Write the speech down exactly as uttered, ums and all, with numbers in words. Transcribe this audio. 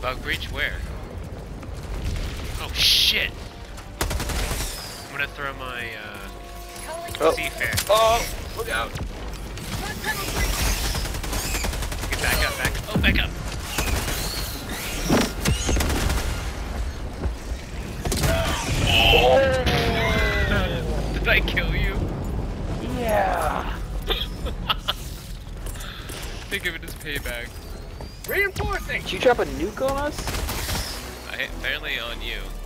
Bug breach where? Oh shit! I'm gonna throw my uh, Oh. SEAF Art. Oh! Look out! Get back up, back up. Oh, back up! Oh. Did I kill you? Yeah! Think of it as payback. Reinforcing! Did you drop a nuke on us? I, apparently on you.